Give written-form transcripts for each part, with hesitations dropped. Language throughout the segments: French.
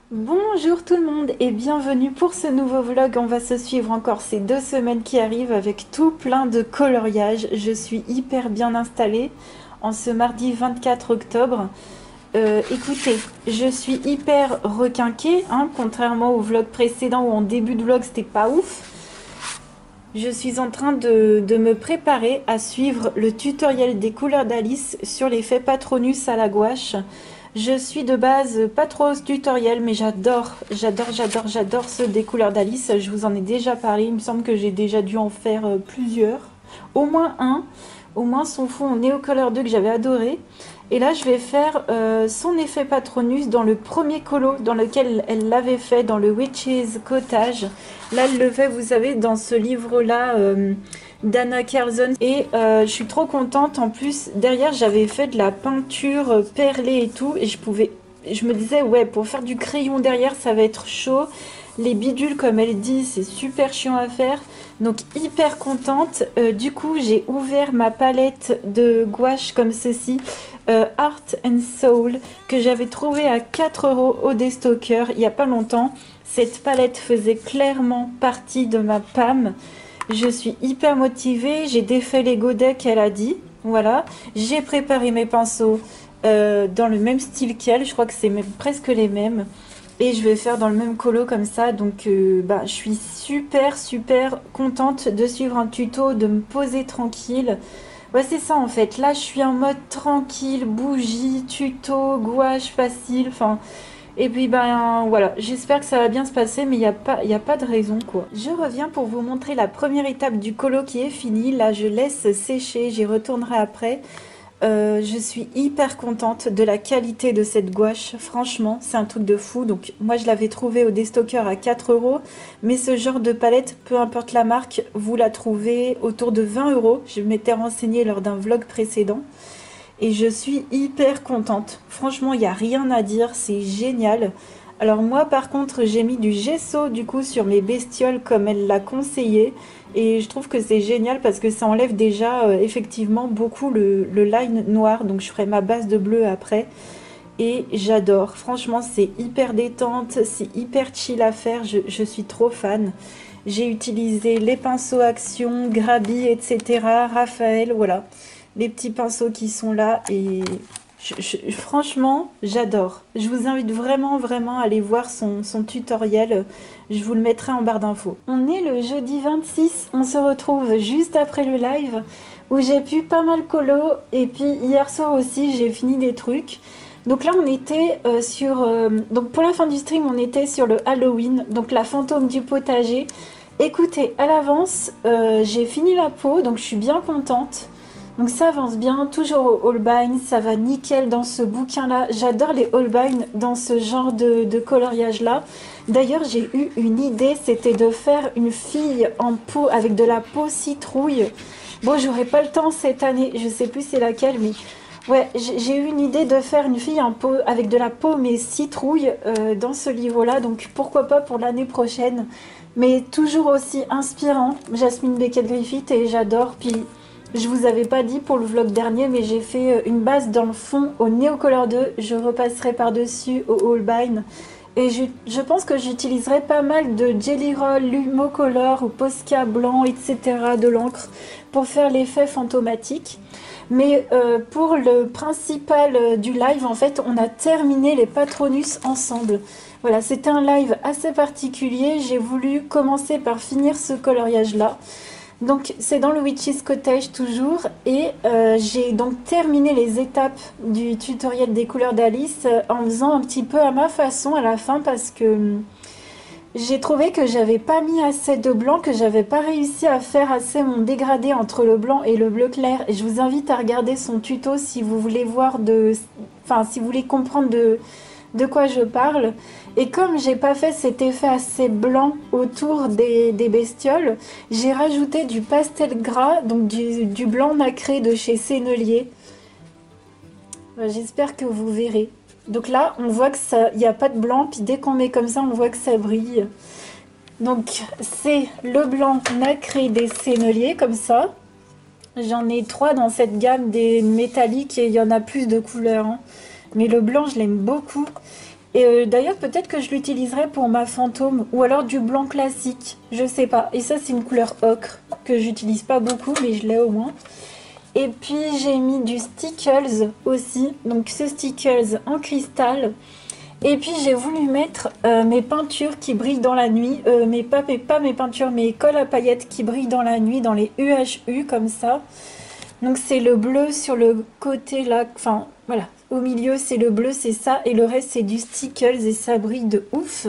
Bonjour tout le monde et bienvenue pour ce nouveau vlog. On va se suivre encore ces 2 semaines qui arrivent avec tout plein de coloriages. Je suis hyper bien installée en ce mardi 24 octobre. Écoutez, je suis hyper requinquée, hein, contrairement au vlog précédent où en début de vlog c'était pas ouf. Je suis en train de me préparer à suivre le tutoriel des couleurs d'Alice sur l'effet Patronus à la gouache. Je suis de base pas trop ce tutoriel, mais j'adore ceux des couleurs d'Alice. Je vous en ai déjà parlé, il me semble que j'ai déjà dû en faire plusieurs. Au moins un, au moins son fond en Neocolor 2 que j'avais adoré. Et là, je vais faire son effet Patronus dans le premier colo dans lequel elle l'avait fait, dans le Witch's Cottage. Là, elle le fait, vous savez, dans ce livre-là d'Anna Carlson. Et je suis trop contente. En plus, derrière, j'avais fait de la peinture perlée et tout. Et je me disais, ouais, pour faire du crayon derrière, ça va être chaud. Les bidules, comme elle dit, c'est super chiant à faire. Donc hyper contente. Du coup, j'ai ouvert ma palette de gouache comme ceci. Art and Soul, que j'avais trouvé à 4 € au Destocker il n'y a pas longtemps. Cette palette faisait clairement partie de ma PAM. Je suis hyper motivée. J'ai défait les godets qu'elle a dit. Voilà. J'ai préparé mes pinceaux dans le même style qu'elle. Je crois que c'est même presque les mêmes. Et je vais faire dans le même colo comme ça. Donc je suis super contente de suivre un tuto, de me poser tranquille. Ouais, c'est ça en fait. Là, je suis en mode tranquille, bougie, tuto, gouache, facile. Enfin, et puis voilà. J'espère que ça va bien se passer, mais il y a pas de raison quoi. Je reviens pour vous montrer la première étape du colo qui est finie. Là, je laisse sécher. J'y retournerai après. Je suis hyper contente de la qualité de cette gouache, franchement c'est un truc de fou. Donc moi je l'avais trouvé au Destocker à 4 €, mais ce genre de palette, peu importe la marque, vous la trouvez autour de 20 €. Je m'étais renseignée lors d'un vlog précédent et je suis hyper contente. Franchement il n'y a rien à dire, c'est génial. Alors moi par contre j'ai mis du gesso du coup sur mes bestioles comme elle l'a conseillé. Et je trouve que c'est génial parce que ça enlève déjà effectivement beaucoup le line noir. Donc je ferai ma base de bleu après. Et j'adore. Franchement, c'est hyper détente. C'est hyper chill à faire. Je suis trop fan. J'ai utilisé les pinceaux Action, Grabi, etc. Raphaël, voilà. Les petits pinceaux qui sont là. Et franchement, j'adore. Je vous invite vraiment à aller voir son tutoriel. Je vous le mettrai en barre d'infos. On est le jeudi 26. On se retrouve juste après le live où j'ai pu pas mal colo. Et puis hier soir aussi, j'ai fini des trucs. Donc là, on était donc pour la fin du stream, on était sur le Halloween. Donc la fantôme du potager. Écoutez, à l'avance, j'ai fini la peau. Donc je suis bien contente. Donc ça avance bien, toujours au Holbein, ça va nickel dans ce bouquin-là. J'adore les Holbein dans ce genre de coloriage-là. D'ailleurs, j'ai eu une idée, c'était de faire une fille en peau avec de la peau citrouille. Bon, j'aurai pas le temps cette année, je sais plus c'est laquelle, mais ouais, j'ai eu une idée de faire une fille en peau avec de la peau mais citrouille dans ce livre-là. Donc pourquoi pas pour l'année prochaine. Mais toujours aussi inspirant, Jasmine Beckett-Griffith et j'adore. Puis je vous avais pas dit pour le vlog dernier, mais j'ai fait une base dans le fond au Neocolor 2. Je repasserai par-dessus au Holbein. Et je pense que j'utiliserai pas mal de Jelly Roll, Lumocolor ou Posca blanc, etc. de l'encre pour faire l'effet fantomatique. Mais pour le principal du live, en fait, on a terminé les Patronus ensemble. Voilà, c'était un live assez particulier. J'ai voulu commencer par finir ce coloriage-là. Donc c'est dans le Witch's Cottage toujours et j'ai donc terminé les étapes du tutoriel des couleurs d'Alice en faisant un petit peu à ma façon à la fin parce que j'ai trouvé que j'avais pas mis assez de blanc, que j'avais pas réussi à faire assez mon dégradé entre le blanc et le bleu clair. Et je vous invite à regarder son tuto si vous voulez voir si vous voulez comprendre de quoi je parle. Et comme j'ai pas fait cet effet assez blanc autour des bestioles, j'ai rajouté du pastel gras, donc du blanc nacré de chez Sennelier. J'espère que vous verrez. Donc là, on voit que ça, il n'y a pas de blanc, puis dès qu'on met comme ça, on voit que ça brille. Donc c'est le blanc nacré des Sennelier, comme ça. J'en ai 3 dans cette gamme des métalliques et il y en a plus de couleurs, hein. Mais le blanc, je l'aime beaucoup. Et d'ailleurs, peut-être que je l'utiliserai pour ma fantôme, ou alors du blanc classique, je sais pas. Et ça, c'est une couleur ocre, que j'utilise pas beaucoup, mais je l'ai au moins. Et puis, j'ai mis du Stickles aussi, donc ce Stickles en cristal. Et puis, j'ai voulu mettre mes peintures qui brillent dans la nuit, pas mes peintures, mes colles à paillettes qui brillent dans la nuit, dans les UHU, comme ça. Donc c'est le bleu sur le côté là, enfin voilà, au milieu c'est le bleu, c'est ça, et le reste c'est du Stickles et ça brille de ouf.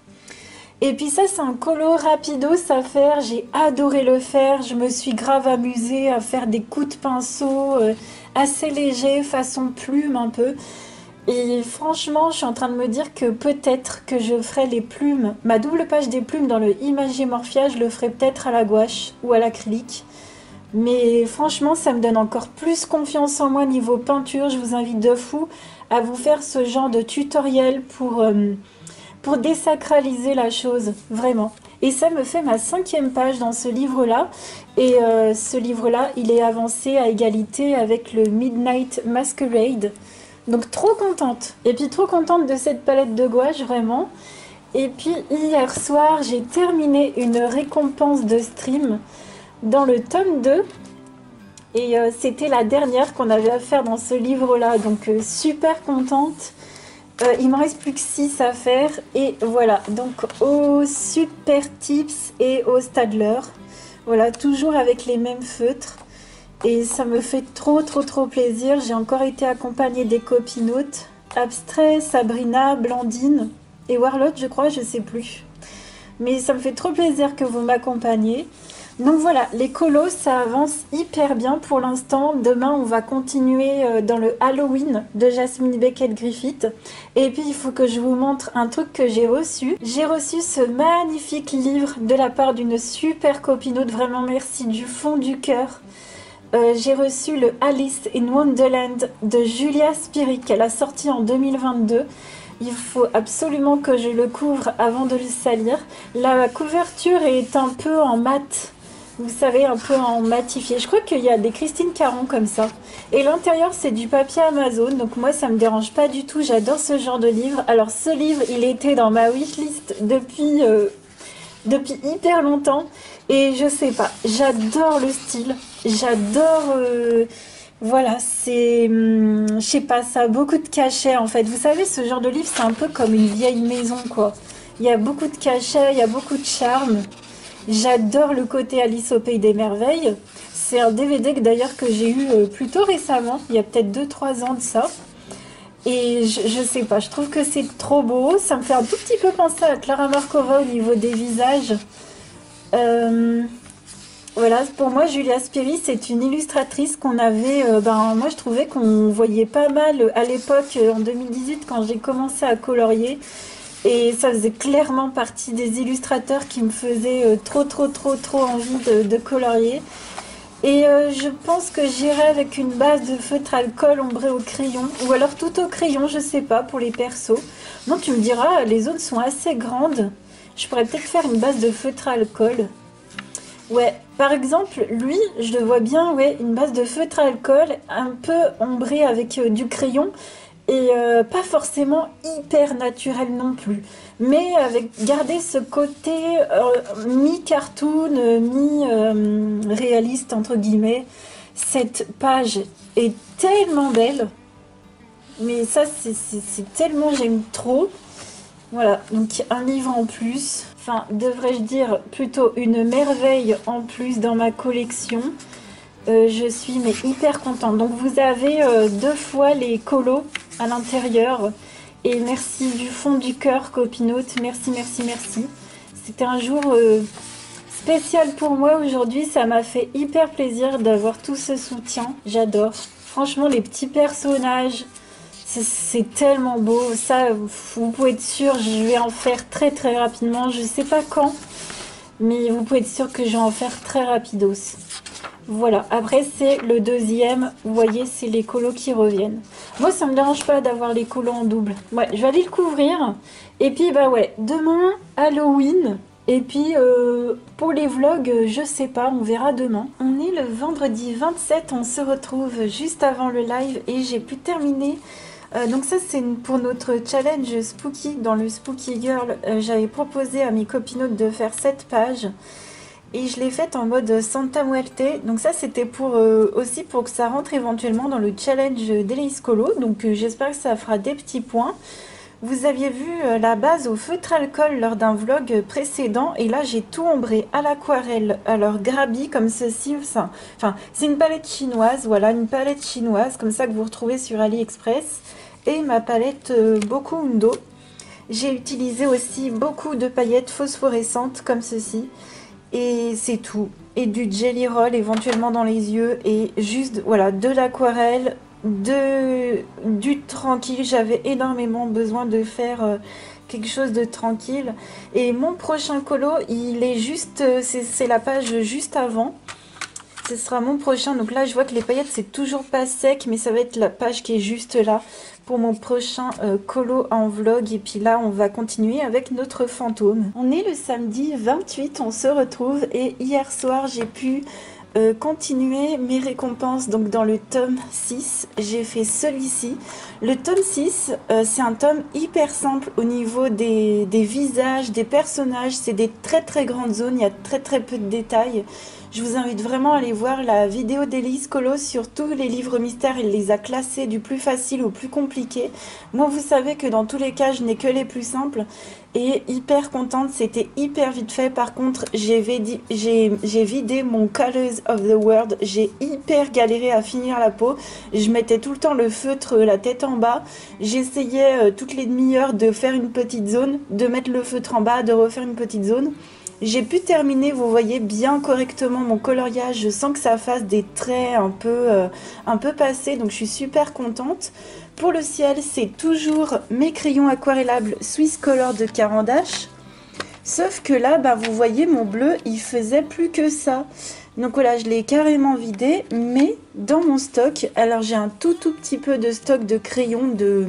Et puis ça c'est un colo rapidos à faire, j'ai adoré le faire, je me suis grave amusée à faire des coups de pinceau assez légers, façon plume un peu. Et franchement je suis en train de me dire que peut-être que je ferai les plumes, ma double page des plumes dans le Imagier Morphia, je le ferai peut-être à la gouache ou à l'acrylique. Mais franchement, ça me donne encore plus confiance en moi niveau peinture. Je vous invite de fou à vous faire ce genre de tutoriel pour désacraliser la chose, vraiment. Et ça me fait ma 5e page dans ce livre-là. Et ce livre-là, il est avancé à égalité avec le Midnight Masquerade. Donc trop contente. Et puis trop contente de cette palette de gouache, vraiment. Et puis hier soir, j'ai terminé une récompense de stream dans le tome 2 et c'était la dernière qu'on avait à faire dans ce livre là, donc super contente. Il me reste plus que 6 à faire et voilà, donc au Super Tips et au Stadler, voilà, toujours avec les mêmes feutres et ça me fait trop plaisir. J'ai encore été accompagnée des copinotes Abstrait, Sabrina, Blandine et Warlotte, je crois, je sais plus, mais ça me fait trop plaisir que vous m'accompagniez. Donc voilà, les colos, ça avance hyper bien pour l'instant. Demain, on va continuer dans le Halloween de Jasmine Beckett Griffith. Et puis, il faut que je vous montre un truc que j'ai reçu. J'ai reçu ce magnifique livre de la part d'une super copinote. Vraiment, merci du fond du cœur. J'ai reçu le Alice in Wonderland de Julia Spiri, qu'elle a sorti en 2022. Il faut absolument que je le couvre avant de le salir. La couverture est un peu en mat. Vous savez, un peu en matifié. Je crois qu'il y a des Christine Caron comme ça. Et l'intérieur, c'est du papier Amazon. Donc moi, ça me dérange pas du tout. J'adore ce genre de livre. Alors ce livre, il était dans ma wishlist depuis hyper longtemps. Et je sais pas, j'adore le style. J'adore... voilà, c'est... je sais pas, ça a beaucoup de cachet en fait. Vous savez, ce genre de livre, c'est un peu comme une vieille maison, quoi. Il y a beaucoup de cachet, il y a beaucoup de charme. J'adore le côté Alice au Pays des Merveilles. C'est un DVD d'ailleurs que j'ai eu plutôt récemment, il y a peut-être 2-3 ans de ça. Et je sais pas, je trouve que c'est trop beau. Ça me fait un tout petit peu penser à Clara Markova au niveau des visages. Voilà, pour moi, Julia Spiri, c'est une illustratrice qu'on avait... moi, je trouvais qu'on voyait pas mal à l'époque, en 2018, quand j'ai commencé à colorier. Et ça faisait clairement partie des illustrateurs qui me faisaient trop envie de colorier. Et je pense que j'irai avec une base de feutre alcool ombré au crayon. Ou alors tout au crayon, je sais pas, pour les persos. Non, tu me diras, les zones sont assez grandes. Je pourrais peut-être faire une base de feutre alcool. Ouais, par exemple, lui, je le vois bien, ouais, une base de feutre alcool, un peu ombré avec du crayon. Et pas forcément hyper naturel non plus, mais avec garder ce côté mi-cartoon, mi-réaliste entre guillemets. Cette page est tellement belle, mais ça c'est tellement j'aime trop. Voilà, donc un livre en plus, enfin devrais-je dire plutôt une merveille en plus dans ma collection. Je suis mais hyper contente. Donc vous avez 2 fois les colos à l'intérieur. Et merci du fond du cœur, copinote. Merci. C'était un jour spécial pour moi aujourd'hui. Ça m'a fait hyper plaisir d'avoir tout ce soutien. J'adore. Franchement, les petits personnages, c'est tellement beau. Ça, vous pouvez être sûr, je vais en faire très rapidement. Je sais pas quand, mais vous pouvez être sûr que je vais en faire très rapidos. Voilà, après c'est le deuxième, vous voyez, c'est les colos qui reviennent. Moi, ça me dérange pas d'avoir les colos en double. Ouais, je vais aller le couvrir. Et puis, bah ouais, demain, Halloween. Et puis, pour les vlogs, je sais pas, on verra demain. On est le vendredi 27, on se retrouve juste avant le live et j'ai pu terminer Donc ça c'est pour notre challenge Spooky. Dans le Spooky Girl, j'avais proposé à mes copinotes de faire 7 pages. Et je l'ai faite en mode Santa Muerte. Donc ça c'était pour aussi pour que ça rentre éventuellement dans le challenge d'Elise Colo. Donc j'espère que ça fera des petits points. Vous aviez vu la base au feutre alcool lors d'un vlog précédent. Et là j'ai tout ombré à l'aquarelle. Alors Grabi comme ceci. Enfin c'est une palette chinoise. Voilà, une palette chinoise comme ça que vous retrouvez sur AliExpress. Et ma palette Boku Undo. J'ai utilisé aussi beaucoup de paillettes phosphorescentes comme ceci. Et c'est tout. Et du jelly roll éventuellement dans les yeux. Et juste, voilà, de l'aquarelle, du tranquille. J'avais énormément besoin de faire quelque chose de tranquille. Et mon prochain colo, il est juste, c'est la page juste avant. Ce sera mon prochain. Donc là, je vois que les paillettes, c'est toujours pas sec. Mais ça va être la page qui est juste là pour mon prochain colo en vlog. Et puis là, on va continuer avec notre fantôme. On est le samedi 28, on se retrouve. Et hier soir, j'ai pu continuer mes récompenses. Donc dans le tome 6, j'ai fait celui-ci. Le tome 6, c'est un tome hyper simple au niveau des visages, des personnages. C'est des très très grandes zones, il y a très peu de détails. Je vous invite vraiment à aller voir la vidéo d'Elise Colo sur tous les livres mystères. Elle les a classés du plus facile au plus compliqué. Moi, vous savez que dans tous les cas, je n'ai que les plus simples. Et hyper contente, c'était hyper vite fait. Par contre, j'ai vidé mon Colors of the World. J'ai hyper galéré à finir la peau. Je mettais tout le temps le feutre, la tête en bas. J'essayais toutes les demi-heures de faire une petite zone, de mettre le feutre en bas, de refaire une petite zone. J'ai pu terminer, vous voyez, bien correctement mon coloriage sans que ça fasse des traits un peu passés. Donc je suis super contente. Pour le ciel, c'est toujours mes crayons aquarellables Swiss Color de Caran d'Ache. Sauf que là, bah, vous voyez, mon bleu, il faisait plus que ça. Donc voilà, je l'ai carrément vidé. Mais dans mon stock, alors j'ai un tout petit peu de stock de crayons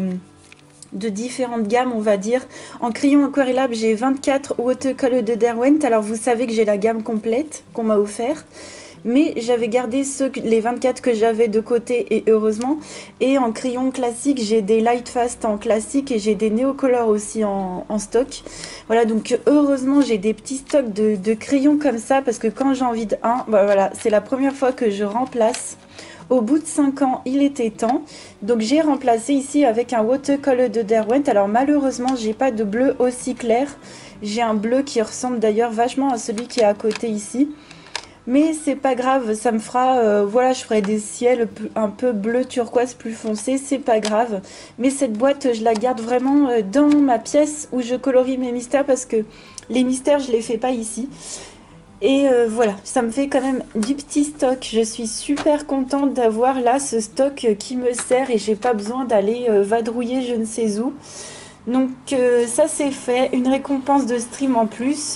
de différentes gammes, on va dire. En crayon aquarellable, j'ai 24 watercolor de Derwent. Alors vous savez que j'ai la gamme complète qu'on m'a offert. Mais j'avais gardé les 24 que j'avais de côté, et heureusement. Et en crayon classique, j'ai des Lightfast en classique et j'ai des Neocolor aussi en stock. Voilà, donc heureusement, j'ai des petits stocks de crayons comme ça, parce que quand j'en vide un, bah voilà, c'est la première fois que je remplace. Au bout de 5 ans, il était temps. Donc j'ai remplacé ici avec un watercolor de Derwent. Alors malheureusement, j'ai pas de bleu aussi clair. J'ai un bleu qui ressemble d'ailleurs vachement à celui qui est à côté ici. Mais c'est pas grave, ça me fera, voilà, je ferai des ciels un peu bleu turquoise plus foncé, c'est pas grave. Mais cette boîte, je la garde vraiment dans ma pièce où je colorie mes mystères, parce que les mystères, je les fais pas ici. Et voilà, ça me fait quand même du petit stock. Je suis super contente d'avoir là ce stock qui me sert et j'ai pas besoin d'aller vadrouiller je ne sais où. Donc ça c'est fait, une récompense de stream en plus.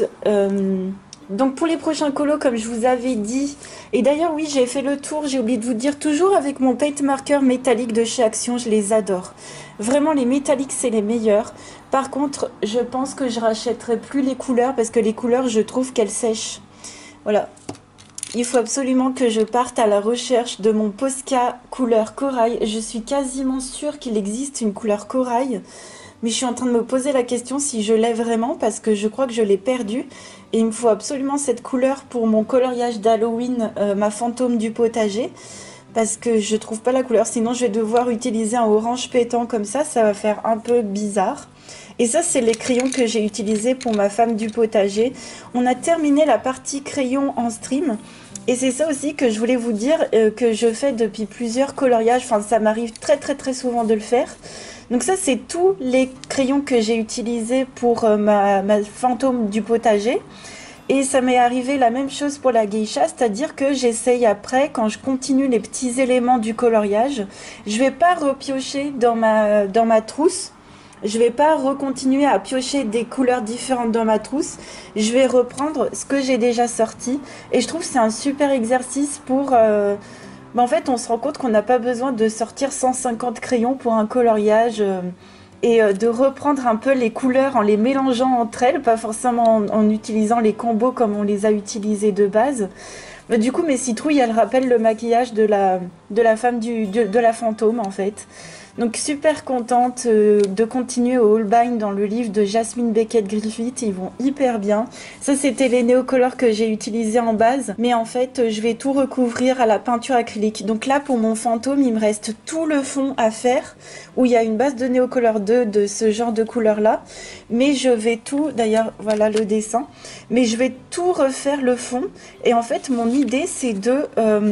Donc pour les prochains colos, comme je vous avais dit, et d'ailleurs oui, j'ai fait le tour, j'ai oublié de vous dire, toujours avec mon paint marker métallique de chez Action, je les adore. Vraiment, les métalliques, c'est les meilleurs. Par contre, je pense que je rachèterai plus les couleurs, parce que les couleurs, je trouve qu'elles sèchent. Voilà. Il faut absolument que je parte à la recherche de mon Posca couleur corail. Je suis quasiment sûre qu'il existe une couleur corail. Mais je suis en train de me poser la question si je l'ai vraiment, parce que je crois que je l'ai perdue. Et il me faut absolument cette couleur pour mon coloriage d'Halloween, ma fantôme du potager. Parce que je trouve pas la couleur, sinon je vais devoir utiliser un orange pétant comme ça va faire un peu bizarre. Et ça, c'est les crayons que j'ai utilisés pour ma femme du potager. On a terminé la partie crayon en stream. Et c'est ça aussi que je voulais vous dire, que je fais depuis plusieurs coloriages. Enfin, ça m'arrive très souvent de le faire. Donc ça, c'est tous les crayons que j'ai utilisés pour ma fantôme du potager. Et ça m'est arrivé la même chose pour la geisha, c'est-à-dire que j'essaye après, quand je continue les petits éléments du coloriage, je vais pas repiocher dans ma trousse. Je vais pas recontinuer à piocher des couleurs différentes dans ma trousse. Je vais reprendre ce que j'ai déjà sorti. Et je trouve que c'est un super exercice pour... en fait, on se rend compte qu'on n'a pas besoin de sortir 150 crayons pour un coloriage et de reprendre un peu les couleurs en les mélangeant entre elles, pas forcément en utilisant les combos comme on les a utilisés de base. Du coup, mes citrouilles, elles rappellent le maquillage de la femme de la fantôme, en fait. Donc super contente de continuer au Holbein dans le livre de Jasmine Beckett Griffith, ils vont hyper bien. Ça c'était les néocolores que j'ai utilisés en base, mais en fait je vais tout recouvrir à la peinture acrylique. Donc là pour mon fantôme il me reste tout le fond à faire, où il y a une base de néocolore 2 de ce genre de couleur là, mais je vais tout, d'ailleurs voilà le dessin, mais je vais tout refaire le fond, et en fait mon idée c'est de,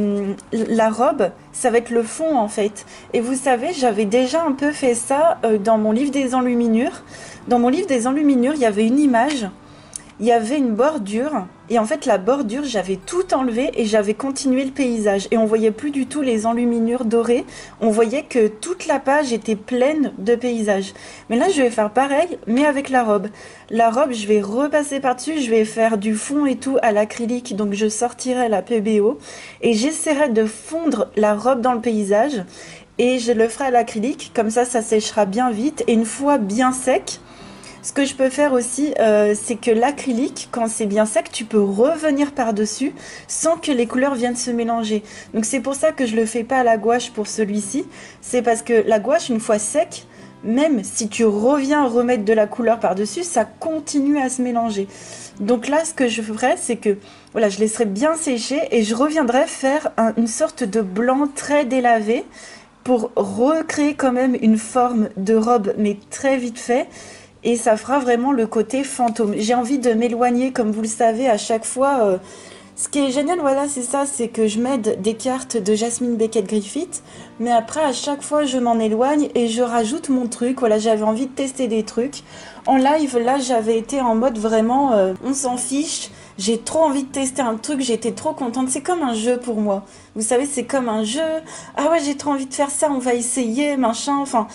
la robe, ça va être le fond en fait. Et vous savez, j'avais déjà un peu fait ça dans mon livre des enluminures. Dans mon livre des enluminures, il y avait une image, il y avait une bordure, et en fait la bordure, j'avais tout enlevé et j'avais continué le paysage. Et on voyait plus du tout les enluminures dorées, on voyait que toute la page était pleine de paysages. Mais là, je vais faire pareil, mais avec la robe. La robe, je vais repasser par-dessus, je vais faire du fond et tout à l'acrylique, donc je sortirai la PBO, et j'essaierai de fondre la robe dans le paysage, et je le ferai à l'acrylique, comme ça séchera bien vite, et une fois bien sec, ce que je peux faire aussi, c'est que l'acrylique, quand c'est bien sec, tu peux revenir par-dessus sans que les couleurs viennent se mélanger. Donc c'est pour ça que je le fais pas à la gouache pour celui-ci. C'est parce que la gouache, une fois sec, même si tu reviens remettre de la couleur par-dessus, ça continue à se mélanger. Donc là, ce que je ferai, c'est que voilà, je laisserai bien sécher et je reviendrai faire une sorte de blanc très délavé pour recréer quand même une forme de robe, mais très vite fait. Et ça fera vraiment le côté fantôme. J'ai envie de m'éloigner, comme vous le savez, à chaque fois. Ce qui est génial, voilà, c'est ça, c'est que je m'aide des cartes de Jasmine Beckett Griffith, mais après, à chaque fois, je m'en éloigne et je rajoute mon truc. Voilà, j'avais envie de tester des trucs. En live, là, j'avais été en mode vraiment, on s'en fiche. J'ai trop envie de tester un truc, j'étais trop contente. C'est comme un jeu pour moi. Vous savez, c'est comme un jeu. Ah ouais, j'ai trop envie de faire ça, on va essayer, machin, enfin...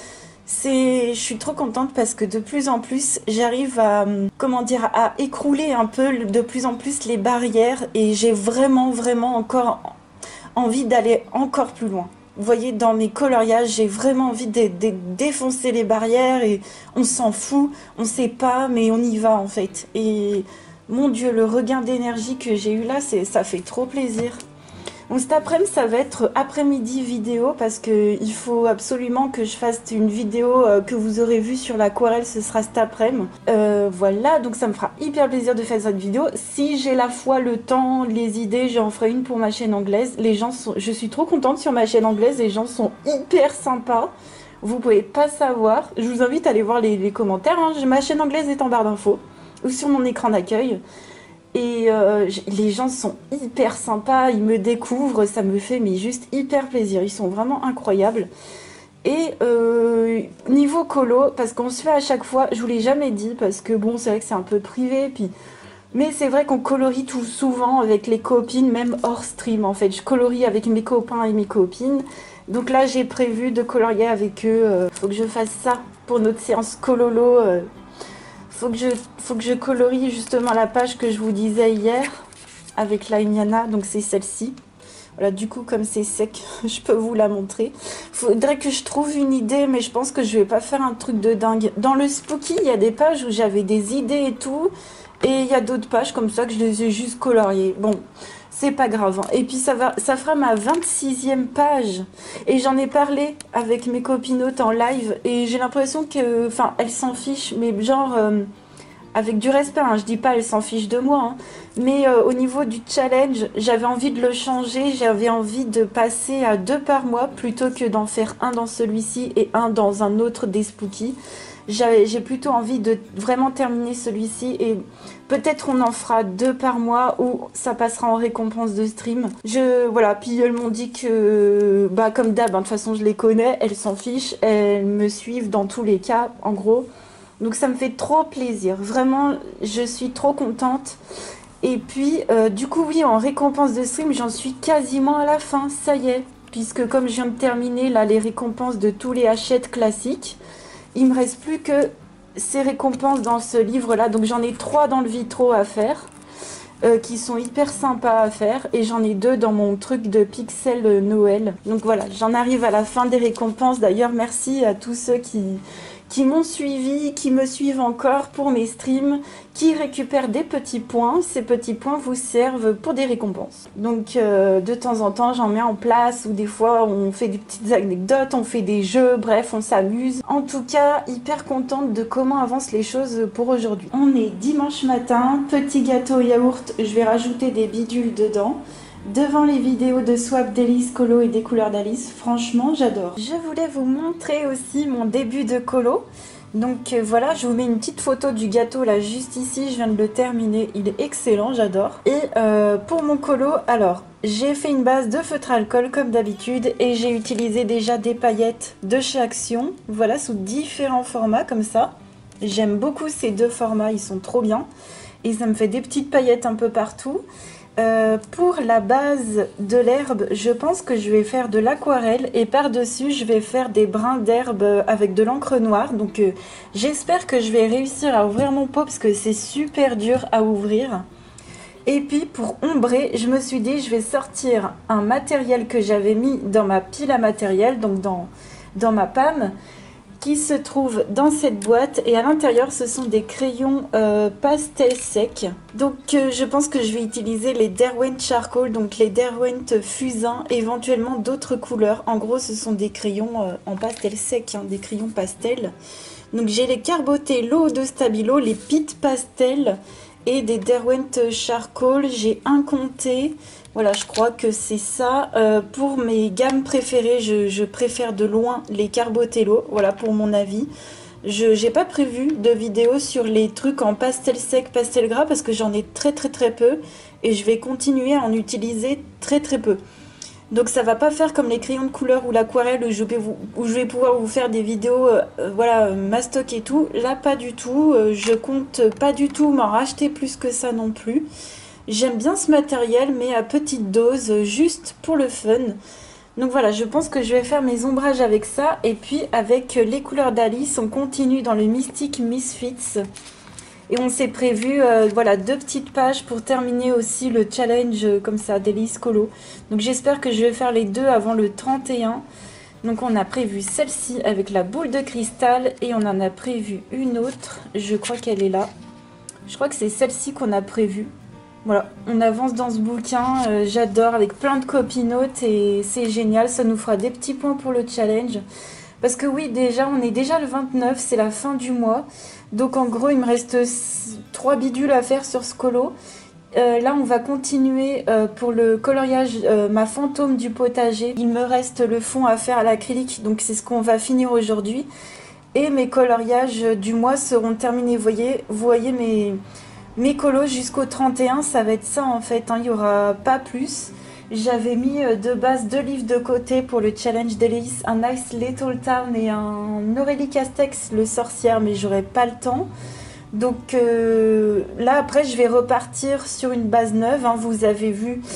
Je suis trop contente parce que de plus en plus, j'arrive à, comment dire, à écrouler un peu de plus en plus les barrières et j'ai vraiment, vraiment encore envie d'aller encore plus loin. Vous voyez, dans mes coloriages, j'ai vraiment envie de défoncer les barrières et on s'en fout, on sait pas, mais on y va en fait. Et mon Dieu, le regain d'énergie que j'ai eu là, ça fait trop plaisir. Donc cet après-midi, ça va être après-midi vidéo parce que il faut absolument que je fasse une vidéo que vous aurez vue sur l'aquarelle, ce sera cet après-midi. Voilà, donc ça me fera hyper plaisir de faire cette vidéo. Si j'ai la foi, le temps, les idées, j'en ferai une pour ma chaîne anglaise. Je suis trop contente sur ma chaîne anglaise, les gens sont hyper sympas. Vous pouvez pas savoir. Je vous invite à aller voir les commentaires, hein. Ma chaîne anglaise est en barre d'infos ou sur mon écran d'accueil. Et les gens sont hyper sympas, ils me découvrent, ça me fait mais juste hyper plaisir, ils sont vraiment incroyables. Et niveau colo, parce qu'on se fait à chaque fois, je vous l'ai jamais dit, parce que bon, c'est vrai que c'est un peu privé, puis... mais c'est vrai qu'on colorie tout souvent avec les copines, même hors stream en fait. Je colorie avec mes copains et mes copines. Donc là, j'ai prévu de colorier avec eux. Faut que je fasse ça pour notre séance cololo. Faut que je colorie justement la page que je vous disais hier avec la Iniana, donc c'est celle-ci. Voilà, du coup, comme c'est sec, je peux vous la montrer. Faudrait que je trouve une idée, mais je pense que je vais pas faire un truc de dingue. Dans le Spooky, il y a des pages où j'avais des idées et tout, et il y a d'autres pages comme ça que je les ai juste coloriées. Bon, c'est pas grave. Et puis ça fera ma 26e page. Et j'en ai parlé avec mes copinotes en live. Et j'ai l'impression que... Enfin, elles s'en fichent. Mais genre... avec du respect, hein, je dis pas elles s'en fichent de moi. Hein, mais au niveau du challenge, j'avais envie de le changer. J'avais envie de passer à 2 par mois plutôt que d'en faire un dans celui-ci et un dans un autre des Spooky. J'ai plutôt envie de vraiment terminer celui-ci et peut-être on en fera 2 par mois ou ça passera en récompense de stream. Voilà, puis elles m'ont dit que, bah comme d'hab, hein, de toute façon je les connais, elles s'en fichent, elles me suivent dans tous les cas, en gros. Donc ça me fait trop plaisir, vraiment, je suis trop contente. Et puis, du coup, oui, en récompense de stream, j'en suis quasiment à la fin, ça y est. Puisque comme je viens de terminer là les récompenses de tous les Hachette classiques, il me reste plus que ces récompenses dans ce livre-là. Donc j'en ai 3 dans le vitro à faire, qui sont hyper sympas à faire. Et j'en ai 2 dans mon truc de pixel Noël. Donc voilà, j'en arrive à la fin des récompenses. D'ailleurs, merci à tous ceux qui m'ont suivi, qui me suivent encore pour mes streams, qui récupèrent des petits points. Ces petits points vous servent pour des récompenses. Donc de temps en temps j'en mets en place, ou des fois on fait des petites anecdotes, on fait des jeux, bref on s'amuse. En tout cas hyper contente de comment avancent les choses pour aujourd'hui. On est dimanche matin, petit gâteau yaourt, je vais rajouter des bidules dedans. Devant les vidéos de Swap d'Elise Colo et des couleurs d'Alice, franchement j'adore. Je voulais vous montrer aussi mon début de colo. Donc voilà, je vous mets une petite photo du gâteau là juste ici, je viens de le terminer, il est excellent, j'adore. Et pour mon colo, alors j'ai fait une base de feutre à alcool comme d'habitude et j'ai utilisé déjà des paillettes de chez Action, voilà, sous différents formats comme ça. J'aime beaucoup ces deux formats, ils sont trop bien et ça me fait des petites paillettes un peu partout. Pour la base de l'herbe, je pense que je vais faire de l'aquarelle et par-dessus je vais faire des brins d'herbe avec de l'encre noire. Donc j'espère que je vais réussir à ouvrir mon pot parce que c'est super dur à ouvrir. Et puis pour ombrer, je me suis dit je vais sortir un matériel que j'avais mis dans ma pile à matériel, donc dans ma PAM, qui se trouve dans cette boîte, et à l'intérieur ce sont des crayons pastel sec. Donc je pense que je vais utiliser les Derwent Charcoal, donc les Derwent Fusain, éventuellement d'autres couleurs. En gros ce sont des crayons en pastel sec, hein, des crayons pastel. Donc j'ai les Carbotello de Stabilo, les Pit Pastel et des Derwent Charcoal, j'ai un comté. Voilà, je crois que c'est ça. Pour mes gammes préférées, je préfère de loin les Carbotello, voilà pour mon avis. Je n'ai pas prévu de vidéo sur les trucs en pastel sec, pastel gras, parce que j'en ai très peu et je vais continuer à en utiliser très peu. Donc ça va pas faire comme les crayons de couleur ou l'aquarelle où je vais pouvoir vous faire des vidéos voilà, mastoc et tout. Là pas du tout, je compte pas du tout m'en racheter plus que ça non plus. J'aime bien ce matériel mais à petite dose, juste pour le fun. Donc voilà, je pense que je vais faire mes ombrages avec ça. Et puis avec les couleurs d'Alice, on continue dans le Mystic Misfits. Et on s'est prévu voilà, 2 petites pages pour terminer aussi le challenge comme ça d'Elise Colo. Donc j'espère que je vais faire les deux avant le 31. Donc on a prévu celle-ci avec la boule de cristal et on en a prévu une autre. Je crois qu'elle est là. Je crois que c'est celle-ci qu'on a prévue. Voilà, on avance dans ce bouquin, j'adore, avec plein de copy-notes et c'est génial. Ça nous fera des petits points pour le challenge. Parce que oui, déjà, on est déjà le 29, c'est la fin du mois. Donc en gros, il me reste 3 bidules à faire sur ce colo. Là, on va continuer pour le coloriage, ma fantôme du potager. Il me reste le fond à faire à l'acrylique, donc c'est ce qu'on va finir aujourd'hui. Et mes coloriages du mois seront terminés. Vous voyez mes colos jusqu'au 31, ça va être ça en fait, hein, il n'y aura pas plus. J'avais mis de base 2 livres de côté pour le challenge d'Elise, un Nice Little Town et un Aurélie Castex, le sorcière, mais j'aurai pas le temps. Donc là après je vais repartir sur une base neuve, hein. Vous avez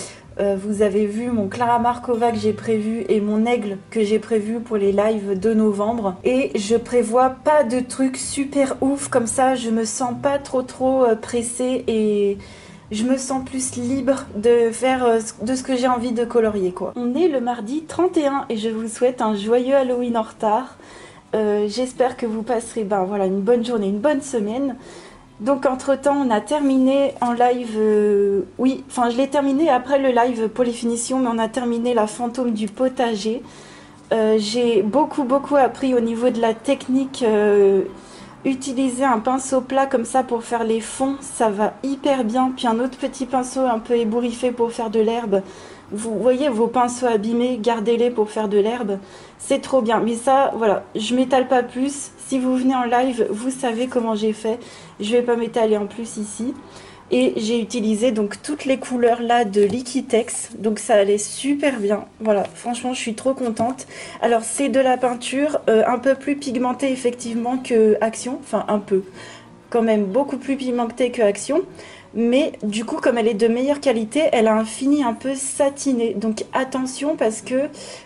vu mon Clara Markova que j'ai prévu et mon aigle que j'ai prévu pour les lives de novembre. Et je prévois pas de trucs super ouf comme ça, je me sens pas trop pressée et je me sens plus libre de faire de ce que j'ai envie de colorier quoi. On est le mardi 31 et je vous souhaite un joyeux Halloween en retard. J'espère que vous passerez voilà, une bonne journée, une bonne semaine. Donc entre temps on a terminé en live, oui, enfin je l'ai terminé après le live pour les finitions, mais on a terminé la fantôme du potager. J'ai beaucoup appris au niveau de la technique. Utiliser un pinceau plat comme ça pour faire les fonds, ça va hyper bien. Puis un autre petit pinceau un peu ébouriffé pour faire de l'herbe. Vous voyez vos pinceaux abîmés, gardez-les pour faire de l'herbe. C'est trop bien. Mais ça, voilà, je m'étale pas plus. Si vous venez en live, vous savez comment j'ai fait. Je vais pas m'étaler en plus ici. Et j'ai utilisé donc toutes les couleurs là de Liquitex. Donc ça allait super bien. Voilà, franchement je suis trop contente. Alors c'est de la peinture un peu plus pigmentée effectivement que Action. Enfin un peu. Quand même beaucoup plus pigmentée que Action. Mais du coup comme elle est de meilleure qualité, elle a un fini un peu satiné. Donc attention parce que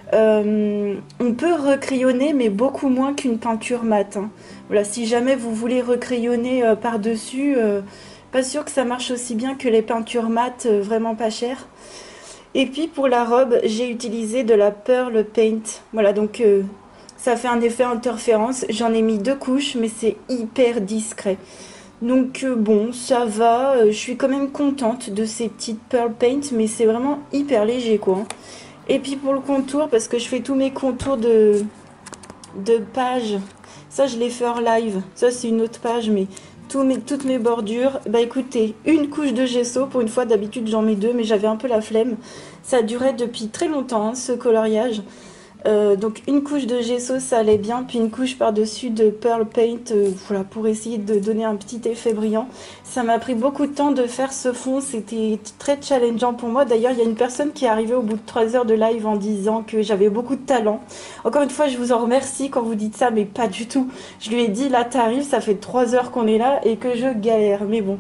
on peut recrayonner mais beaucoup moins qu'une peinture mat, hein. Voilà, si jamais vous voulez recrayonner par-dessus... pas sûr que ça marche aussi bien que les peintures mat vraiment pas chères. Et puis pour la robe, j'ai utilisé de la Pearl Paint. Voilà, donc Ça fait un effet interférence. J'en ai mis 2 couches, mais c'est hyper discret. Donc bon, ça va. Je suis quand même contente de ces petites Pearl Paint, mais c'est vraiment hyper léger, quoi. Et puis pour le contour, parce que je fais tous mes contours de pages, ça je les fais hors live. Ça c'est une autre page, mais toutes mes bordures, bah écoutez, une couche de gesso. Pour une fois, d'habitude j'en mets 2, mais j'avais un peu la flemme. Ça durait depuis très longtemps, hein, ce coloriage. Donc une couche de gesso, ça allait bien, puis une couche par-dessus de Pearl Paint, voilà, pour essayer de donner un petit effet brillant. Ça m'a pris beaucoup de temps de faire ce fond, c'était très challengeant pour moi. D'ailleurs, il y a une personne qui est arrivée au bout de 3 heures de live en disant que j'avais beaucoup de talent. Encore une fois, je vous en remercie quand vous dites ça, mais pas du tout. Je lui ai dit, là t'arrives, ça fait 3 heures qu'on est là et que je galère, mais bon.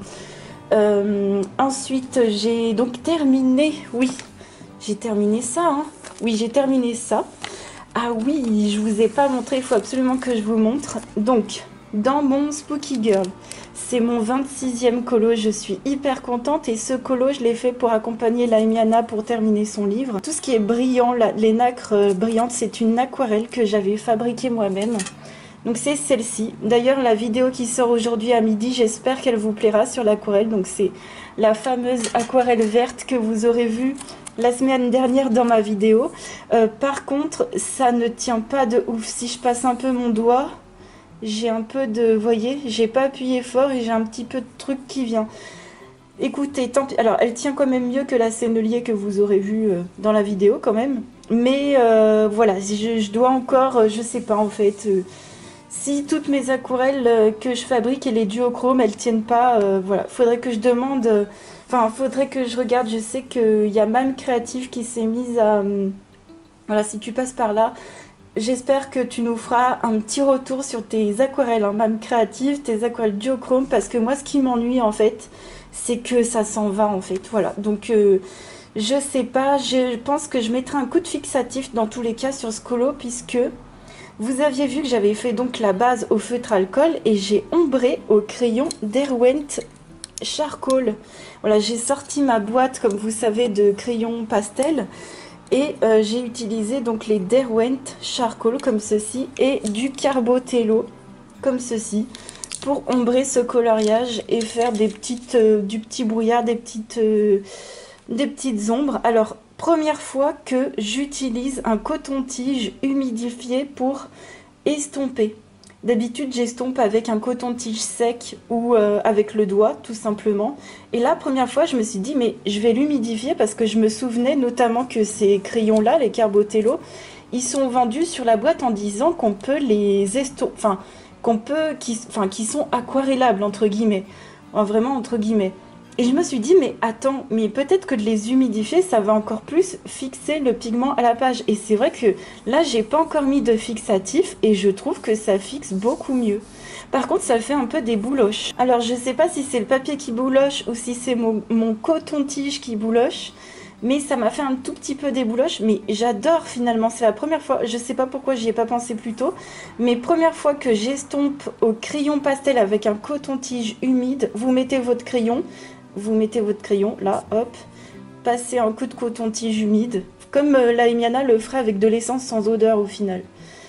Ensuite, j'ai donc terminé, oui, j'ai terminé ça, hein. Oui, j'ai terminé ça. Ah oui, je vous ai pas montré, il faut absolument que je vous montre. Donc, dans mon Spooky Girl, c'est mon 26e colo, je suis hyper contente. Et ce colo, je l'ai fait pour accompagner Laimiana pour terminer son livre. Tout ce qui est brillant, les nacres brillantes, c'est une aquarelle que j'avais fabriquée moi-même. Donc c'est celle-ci. D'ailleurs, la vidéo qui sort aujourd'hui à midi, j'espère qu'elle vous plaira sur l'aquarelle. Donc c'est la fameuse aquarelle verte que vous aurez vue la semaine dernière dans ma vidéo. Par contre, ça ne tient pas de ouf. Si je passe un peu mon doigt, j'ai un peu de... Vous voyez, j'ai pas appuyé fort et j'ai un petit peu de truc qui vient. Écoutez, tant pis. Alors, elle tient quand même mieux que la sennelier que vous aurez vue dans la vidéo quand même. Mais voilà, je dois encore, je sais pas en fait... si toutes mes aquarelles que je fabrique et les duochromes, elles tiennent pas, voilà, faudrait que je demande... Enfin, faudrait que je regarde. Je sais qu'il y a Mam Créative qui s'est mise à... voilà, si tu passes par là, j'espère que tu nous feras un petit retour sur tes aquarelles, hein, Mam Créative, tes aquarelles duochrome, parce que moi, ce qui m'ennuie, en fait, c'est que ça s'en va, en fait. Voilà, donc... je sais pas, je pense que je mettrai un coup de fixatif dans tous les cas sur ce colo, puisque... vous aviez vu que j'avais fait donc la base au feutre alcool et j'ai ombré au crayon Derwent Charcoal. Voilà, j'ai sorti ma boîte, comme vous savez, de crayons pastel et j'ai utilisé donc les Derwent Charcoal comme ceci et du Carbotello comme ceci pour ombrer ce coloriage et faire des petites, du petit brouillard, des petites ombres. Alors, première fois que j'utilise un coton-tige humidifié pour estomper. D'habitude, j'estompe avec un coton-tige sec ou avec le doigt, tout simplement. Et là, première fois, je me suis dit, mais je vais l'humidifier parce que je me souvenais notamment que ces crayons-là, les Carbotello, ils sont vendus sur la boîte en disant qu'on peut les estomper, enfin, qui sont aquarellables, entre guillemets. Enfin, vraiment, entre guillemets. Et je me suis dit, mais attends, mais peut-être que de les humidifier, ça va encore plus fixer le pigment à la page. Et c'est vrai que là, j'ai pas encore mis de fixatif et je trouve que ça fixe beaucoup mieux. Par contre, ça fait un peu des bouloches. Alors, je sais pas si c'est le papier qui bouloche ou si c'est mon coton-tige qui bouloche. Mais ça m'a fait un tout petit peu des bouloches. Mais j'adore finalement. C'est la première fois, je sais pas pourquoi j'y ai pas pensé plus tôt. Mais première fois que j'estompe au crayon pastel avec un coton-tige humide, vous mettez votre crayon. Vous mettez votre crayon, là, hop, passez un coup de coton-tige humide, comme Laimiana le ferait avec de l'essence sans odeur au final.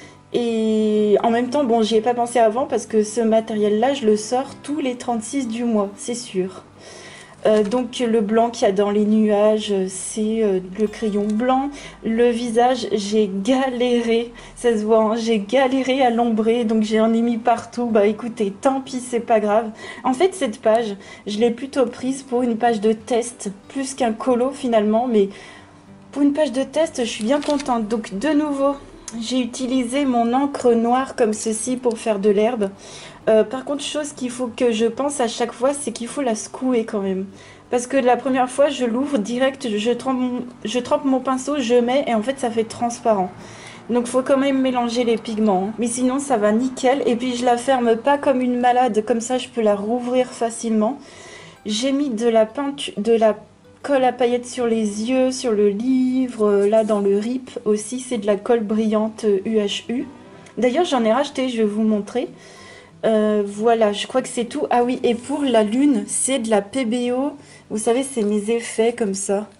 Et en même temps, bon, j'y ai pas pensé avant parce que ce matériel-là, je le sors tous les 36 du mois, c'est sûr. Donc le blanc qu'il y a dans les nuages, c'est le crayon blanc. Le visage, j'ai galéré, ça se voit, hein, j'ai galéré à l'ombrer, donc j'en ai mis partout. Bah écoutez, tant pis, c'est pas grave. En fait, cette page, je l'ai plutôt prise pour une page de test, plus qu'un colo finalement, mais pour une page de test, je suis bien contente. Donc de nouveau, j'ai utilisé mon encre noire comme ceci pour faire de l'herbe. Par contre, chose qu'il faut que je pense à chaque fois, c'est qu'il faut la secouer quand même. Parce que la première fois, je l'ouvre direct, je trempe mon pinceau, je mets et en fait, ça fait transparent. Donc, il faut quand même mélanger les pigments, hein. Mais sinon, ça va nickel. Et puis, je la ferme pas comme une malade, comme ça, je peux la rouvrir facilement. J'ai mis de la peinture, de la colle à paillettes sur les yeux, sur le livre, là dans le RIP aussi, c'est de la colle brillante UHU. D'ailleurs, j'en ai racheté, je vais vous montrer. Voilà, je crois que c'est tout. Ah oui, et pour la lune, c'est de la PBO. Vous savez, c'est mes effets comme ça.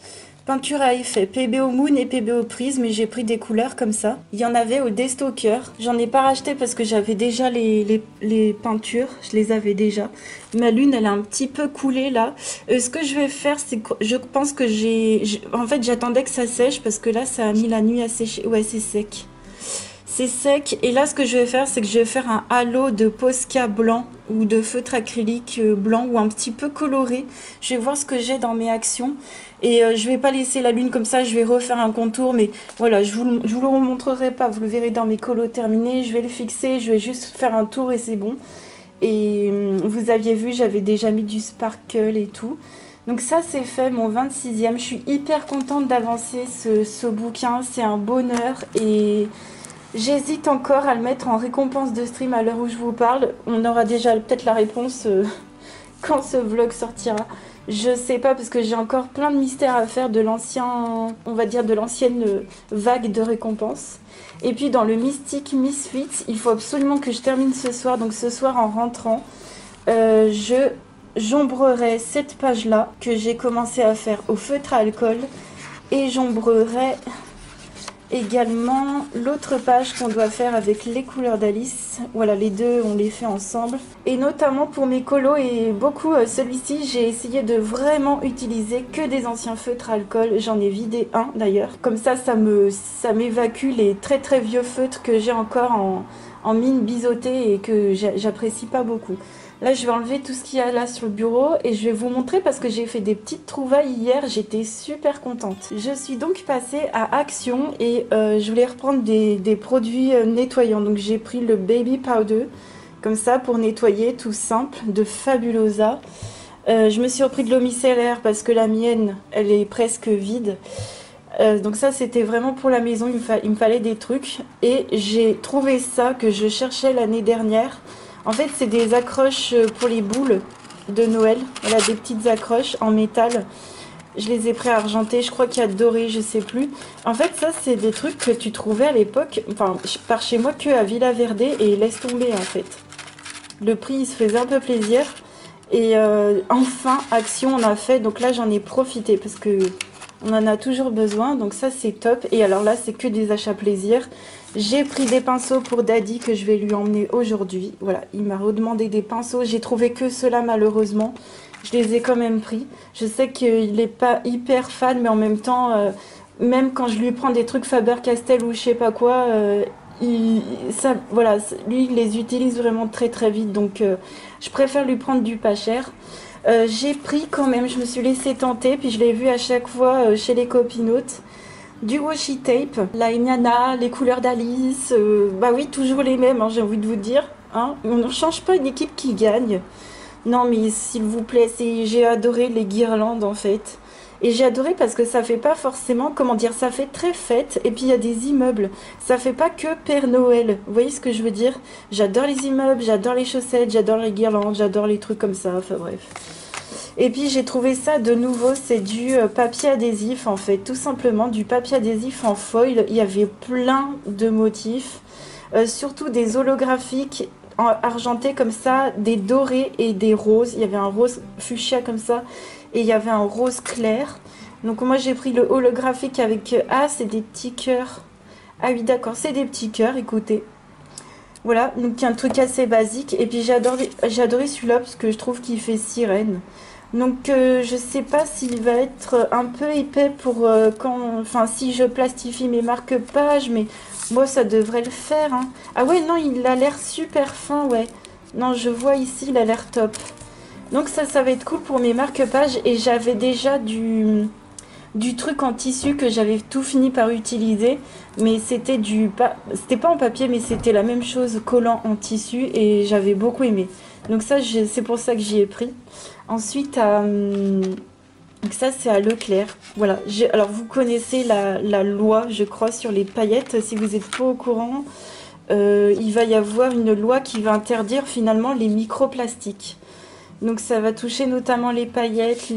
Peinture à effet, PBO Moon et PBO Prisme, mais j'ai pris des couleurs comme ça. Il y en avait au Destoker. J'en ai pas racheté parce que j'avais déjà les peintures, je les avais déjà. Ma lune, elle a un petit peu coulé là. Ce que je vais faire, c'est que je pense que en fait, j'attendais que ça sèche parce que là, ça a mis la nuit à sécher. Ouais, c'est sec. C'est sec. Et là, ce que je vais faire, c'est que je vais faire un halo de Posca blanc ou de feutre acrylique blanc ou un petit peu coloré. Je vais voir ce que j'ai dans mes actions. Et je vais pas laisser la lune comme ça, je vais refaire un contour. Mais voilà, je vous le remontrerai pas. Vous le verrez dans mes colos terminés. Je vais le fixer, je vais juste faire un tour et c'est bon. Et vous aviez vu, j'avais déjà mis du sparkle et tout. Donc ça, c'est fait, mon 26e. Je suis hyper contente d'avancer ce bouquin. C'est un bonheur et... j'hésite encore à le mettre en récompense de stream à l'heure où je vous parle. On aura déjà peut-être la réponse quand ce vlog sortira. Je sais pas parce que j'ai encore plein de mystères à faire de l'ancien, on va dire de l'ancienne vague de récompenses. Et puis dans le Mystic Misfit, il faut absolument que je termine ce soir. Donc ce soir en rentrant, j'ombrerai cette page-là que j'ai commencé à faire au feutre à alcool. Et j'ombrerai également l'autre page qu'on doit faire avec les couleurs d'Alice. Voilà, les deux on les fait ensemble et notamment pour mes colos et beaucoup celui-ci j'ai essayé de vraiment utiliser que des anciens feutres à alcool. J'en ai vidé un d'ailleurs, comme ça m'évacue les très très vieux feutres que j'ai encore en mine biseautée et que j'apprécie pas beaucoup. Là, je vais enlever tout ce qu'il y a là sur le bureau et je vais vous montrer parce que j'ai fait des petites trouvailles hier. J'étais super contente. Je suis donc passée à Action et je voulais reprendre des produits nettoyants. Donc, j'ai pris le Baby Powder, comme ça, pour nettoyer, tout simple, de Fabulosa. Je me suis repris de l'eau micellaire parce que la mienne, elle est presque vide. Donc ça, c'était vraiment pour la maison. Il me fallait des trucs. Et j'ai trouvé ça que je cherchais l'année dernière. En fait, c'est des accroches pour les boules de Noël. Voilà, des petites accroches en métal. Je les ai pré-argentées. Je crois qu'il y a doré, je sais plus. En fait, ça, c'est des trucs que tu trouvais à l'époque, enfin, par chez moi, que à Villa Verde. Et laisse tomber, en fait. Le prix, il se faisait un peu plaisir. Et enfin, Action, on a fait. Donc là, j'en ai profité parce que on en a toujours besoin. Donc ça, c'est top. Et alors là, c'est que des achats plaisir. J'ai pris des pinceaux pour Daddy que je vais lui emmener aujourd'hui. Voilà, il m'a redemandé des pinceaux. J'ai trouvé que ceux-là malheureusement. Je les ai quand même pris. Je sais qu'il n'est pas hyper fan, mais en même temps, même quand je lui prends des trucs Faber-Castell ou je sais pas quoi, voilà, lui, il les utilise vraiment très très vite. Donc, je préfère lui prendre du pas cher. J'ai pris quand même, je me suis laissé tenter, puis je l'ai vu à chaque fois chez les copinotes. Du washi tape, la Emiana, les couleurs d'Alice, bah oui, toujours les mêmes, hein, j'ai envie de vous dire. Hein. On ne change pas une équipe qui gagne. Non, mais s'il vous plaît, j'ai adoré les guirlandes en fait. Et j'ai adoré parce que ça fait pas forcément, comment dire, ça fait très fête. Et puis il y a des immeubles. Ça fait pas que Père Noël. Vous voyez ce que je veux dire? J'adore les immeubles, j'adore les chaussettes, j'adore les guirlandes, j'adore les trucs comme ça. Enfin bref. Et puis j'ai trouvé ça de nouveau, c'est du papier adhésif en fait, tout simplement du papier adhésif en foil. Il y avait plein de motifs, surtout des holographiques argentés comme ça, des dorés et des roses. Il y avait un rose fuchsia comme ça et il y avait un rose clair. Donc moi j'ai pris le holographique avec c'est des petits cœurs. Ah oui d'accord, c'est des petits cœurs, écoutez. Voilà, donc un truc assez basique. Et puis j'ai adoré celui-là parce que je trouve qu'il fait sirène. Donc je sais pas s'il va être un peu épais pour si je plastifie mes marque-pages, mais moi ça devrait le faire. Hein. Ah ouais non, il a l'air super fin, ouais. Non, je vois ici, il a l'air top. Donc ça va être cool pour mes marque-pages et j'avais déjà du truc en tissu que j'avais tout fini par utiliser, mais c'était pas en papier, mais c'était la même chose collant en tissu et j'avais beaucoup aimé. Donc ça, c'est pour ça que j'y ai pris. Ensuite, donc ça c'est à Leclerc. Voilà. Alors vous connaissez la loi, je crois, sur les paillettes. Si vous n'êtes pas au courant, il va y avoir une loi qui va interdire finalement les microplastiques. Donc ça va toucher notamment les paillettes,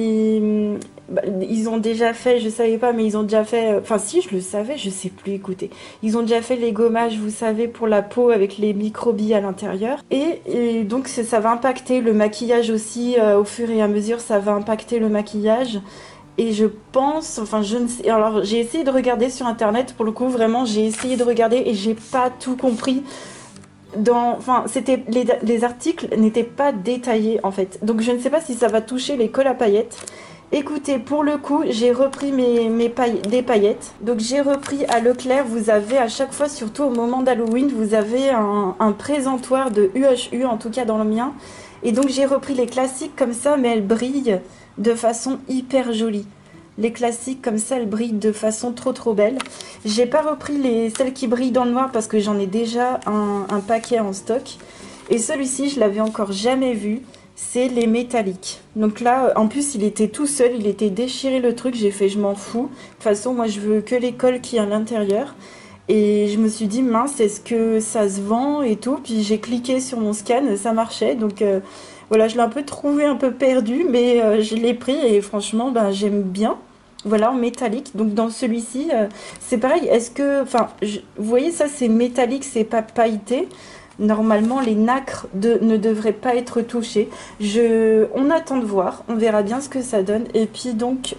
ils ont déjà fait, je savais pas, mais ils ont déjà fait, enfin si je le savais, je sais plus, écoutez. Ils ont déjà fait les gommages, vous savez, pour la peau avec les microbilles à l'intérieur. Et donc ça va impacter le maquillage aussi, au fur et à mesure, ça va impacter le maquillage. Et je pense, enfin je ne sais, alors j'ai essayé de regarder sur internet, pour le coup vraiment j'ai essayé de regarder et j'ai pas tout compris. Enfin, les articles n'étaient pas détaillés en fait. Donc je ne sais pas si ça va toucher les cols à paillettes. Écoutez, pour le coup, j'ai repris des paillettes. Donc j'ai repris à Leclerc, vous avez à chaque fois, surtout au moment d'Halloween, vous avez un présentoir de UHU, en tout cas dans le mien. Et donc j'ai repris les classiques comme ça, mais elles brillent de façon hyper jolie. Les classiques comme ça, elles brillent de façon trop belle. J'ai pas repris celles qui brillent dans le noir parce que j'en ai déjà un paquet en stock. Et celui-ci, je l'avais encore jamais vu. C'est les métalliques. Donc là, en plus, il était tout seul, il était déchiré le truc. J'ai fait, je m'en fous. De toute façon, moi, je veux que les cols qui est à l'intérieur. Et je me suis dit, mince, est-ce que ça se vend et tout. Puis j'ai cliqué sur mon scan, ça marchait. Donc voilà, je l'ai un peu trouvé un peu perdu, mais je l'ai pris et franchement, ben, j'aime bien. Voilà, en métallique. Donc dans celui-ci, c'est pareil. Est-ce que, enfin, vous voyez, ça c'est métallique, c'est pas pailleté. Normalement, les nacres ne devraient pas être touchées. On attend de voir, on verra bien ce que ça donne. Et puis donc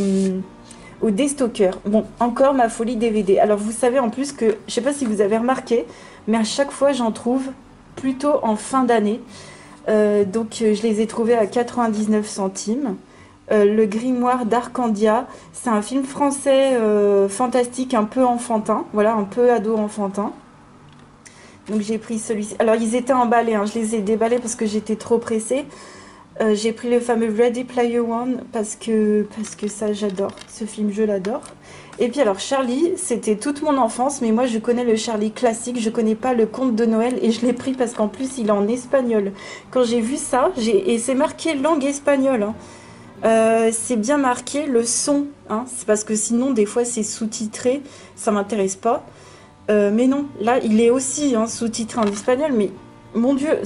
au déstocker. Bon, encore ma folie DVD. Alors vous savez en plus que, je sais pas si vous avez remarqué, mais à chaque fois j'en trouve plutôt en fin d'année. Donc je les ai trouvés à 99 centimes. Le Grimoire d'Arcandia, c'est un film français fantastique, un peu enfantin, voilà, un peu ado enfantin. Donc j'ai pris celui-ci. Alors ils étaient emballés, hein. Je les ai déballés parce que j'étais trop pressée. J'ai pris le fameux Ready Player One parce que ça j'adore, ce film je l'adore. Et puis alors Charlie, c'était toute mon enfance, mais moi je connais le Charlie classique, je connais pas le conte de Noël et je l'ai pris parce qu'en plus il est en espagnol. Quand j'ai vu ça, et c'est marqué langue espagnole, hein. C'est bien marqué le son, hein. C'est parce que sinon des fois c'est sous-titré, ça m'intéresse pas. Mais non, là il est aussi hein, sous-titré en espagnol, mais mon Dieu,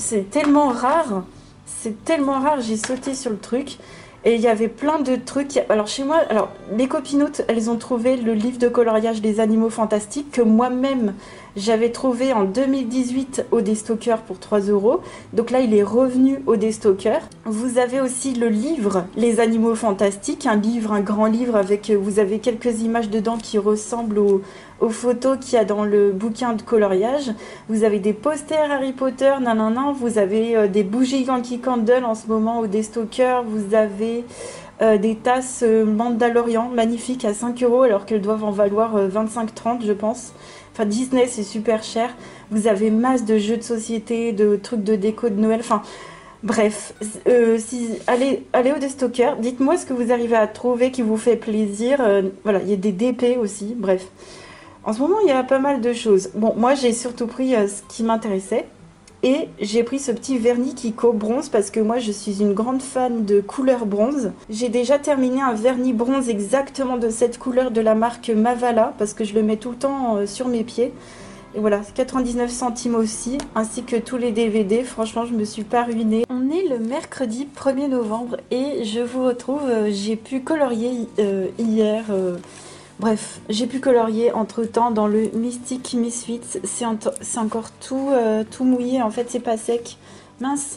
c'est tellement rare, j'ai sauté sur le truc. Et il y avait plein de trucs. Alors chez moi, alors les copinoutes, elles ont trouvé le livre de coloriage des animaux fantastiques que moi-même j'avais trouvé en 2018 au Destocker pour 3 €. Donc là, il est revenu au Destocker. Vous avez aussi le livre Les animaux fantastiques, un livre, un grand livre avec, vous avez quelques images dedans qui ressemblent aux photos qu'il y a dans le bouquin de coloriage. Vous avez des posters Harry Potter, nanana. Vous avez des bougies Yankee Candle en ce moment au Destocker. Vous avez des tasses Mandalorian magnifiques à 5 € alors qu'elles doivent en valoir 25-30 je pense. Enfin Disney c'est super cher. Vous avez masse de jeux de société, de trucs de déco de Noël. Enfin bref, allez au Destocker. Dites-moi ce que vous arrivez à trouver qui vous fait plaisir. Voilà, il y a des DP aussi. Bref. En ce moment, il y a pas mal de choses. Bon, moi, j'ai surtout pris ce qui m'intéressait. Et j'ai pris ce petit vernis Kiko bronze parce que moi, je suis une grande fan de couleur bronze. J'ai déjà terminé un vernis bronze exactement de cette couleur de la marque Mavala parce que je le mets tout le temps sur mes pieds. Et voilà, 99 centimes aussi, ainsi que tous les DVD. Franchement, je me suis pas ruinée. On est le mercredi 1er novembre et je vous retrouve. J'ai pu colorier hier... Bref, j'ai pu colorier entre temps dans le Mystic Misfits. C'est encore tout mouillé, en fait c'est pas sec. Mince.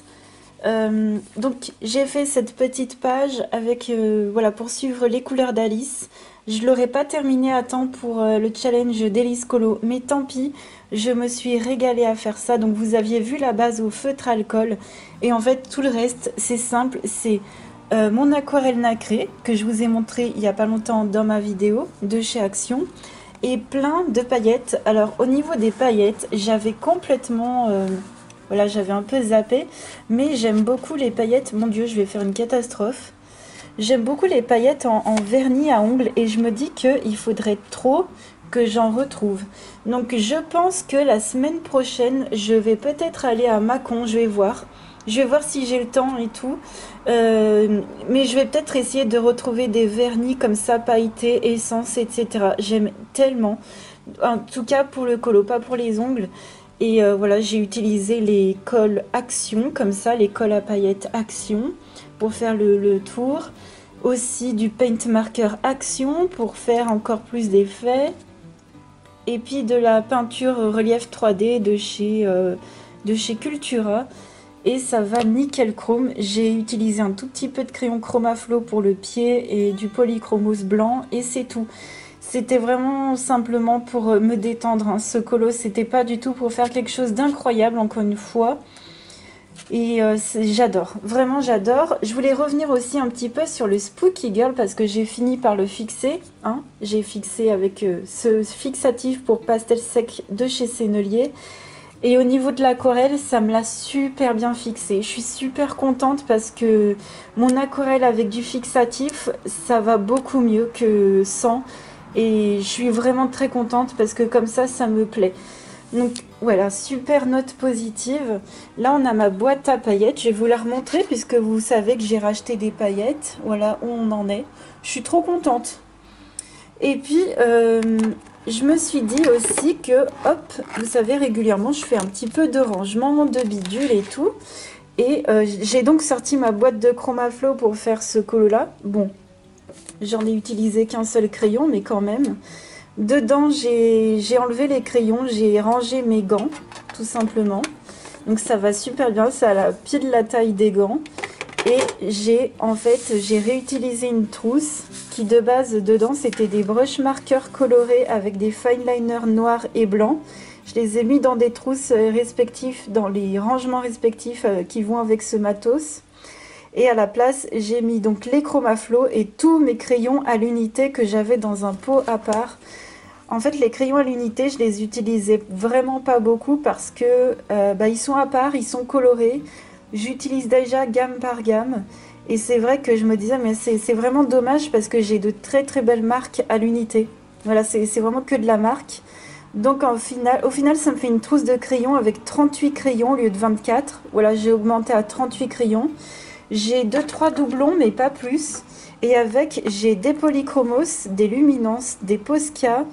Donc j'ai fait cette petite page avec voilà, pour suivre les couleurs d'Alice. Je l'aurais pas terminé à temps pour le challenge d'Elise Colo, mais tant pis, je me suis régalée à faire ça. Donc vous aviez vu la base au feutre alcool et en fait tout le reste c'est simple, c'est mon aquarelle nacrée que je vous ai montré il n'y a pas longtemps dans ma vidéo de chez Action et plein de paillettes. Alors au niveau des paillettes j'avais complètement voilà, j'avais un peu zappé, mais j'aime beaucoup les paillettes. Mon Dieu, je vais faire une catastrophe. J'aime beaucoup les paillettes en vernis à ongles et je me dis qu'il faudrait trop que j'en retrouve. Donc je pense que la semaine prochaine je vais peut-être aller à Mâcon, je vais voir. Je vais voir si j'ai le temps et tout. Mais je vais peut-être essayer de retrouver des vernis comme ça, pailletés, essence, etc. J'aime tellement. En tout cas pour le colo, pas pour les ongles. Et voilà, j'ai utilisé les cols Action, comme ça, les cols à paillettes Action, pour faire le tour. Aussi du paint marker Action, pour faire encore plus d'effets. Et puis de la peinture relief 3D de chez Cultura. et ça va nickel chrome. J'ai utilisé un tout petit peu de crayon Chromaflo pour le pied et du polychromos blanc et c'est tout. C'était vraiment simplement pour me détendre, hein. Ce colo, c'était pas du tout pour faire quelque chose d'incroyable, encore une fois. Et j'adore, vraiment j'adore. Je voulais revenir aussi un petit peu sur le Spooky Girl parce que j'ai fini par le fixer, hein. J'ai fixé avec ce fixatif pour pastel sec de chez Sennelier. Et au niveau de l'aquarelle, ça me l'a super bien fixé. Je suis super contente parce que mon aquarelle avec du fixatif, ça va beaucoup mieux que sans. Et je suis vraiment très contente parce que comme ça me plaît. Donc voilà, super note positive. Là, on a ma boîte à paillettes. Je vais vous la remontrer puisque vous savez que j'ai racheté des paillettes. Voilà où on en est. Je suis trop contente. Et puis, je me suis dit aussi que, hop, vous savez, régulièrement, je fais un petit peu de rangement, de bidule et tout. Et j'ai donc sorti ma boîte de Chromaflo pour faire ce colo-là. Bon, j'en ai utilisé qu'un seul crayon, mais quand même. Dedans, j'ai enlevé les crayons, j'ai rangé mes gants, tout simplement. Donc ça va super bien, c'est à la pile la taille des gants. Et j'ai réutilisé une trousse qui de base dedans c'était des brush marqueurs colorés avec des fine liners noirs et blancs. Je les ai mis dans des trousses respectives, dans les rangements respectifs qui vont avec ce matos. Et à la place j'ai mis donc les Chromaflo et tous mes crayons à l'unité que j'avais dans un pot à part. En fait les crayons à l'unité je les utilisais vraiment pas beaucoup parce que ils sont à part, ils sont colorés. J'utilise déjà gamme par gamme et c'est vrai que je me disais mais c'est vraiment dommage parce que j'ai de très très belles marques à l'unité. Voilà, c'est vraiment que de la marque. Donc au final ça me fait une trousse de crayons avec 38 crayons au lieu de 24. Voilà, j'ai augmenté à 38 crayons. J'ai 2-3 doublons mais pas plus. Et avec j'ai des polychromos, des luminances, des Posca.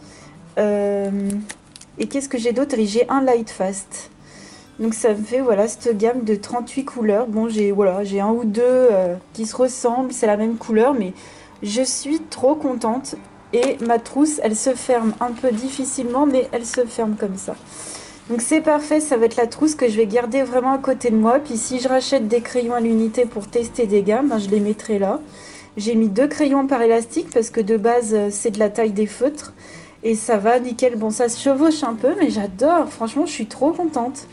Et qu'est-ce que j'ai d'autre? Et j'ai un Lightfast. Donc ça me fait voilà cette gamme de 38 couleurs. Bon j'ai un ou deux qui se ressemblent, c'est la même couleur, mais je suis trop contente. Et ma trousse elle se ferme un peu difficilement, mais elle se ferme comme ça. Donc c'est parfait, ça va être la trousse que je vais garder vraiment à côté de moi. Puis si je rachète des crayons à l'unité pour tester des gammes, je les mettrai là. J'ai mis 2 crayons par élastique parce que de base c'est de la taille des feutres. Et ça va nickel, bon ça se chevauche un peu mais j'adore, franchement je suis trop contente.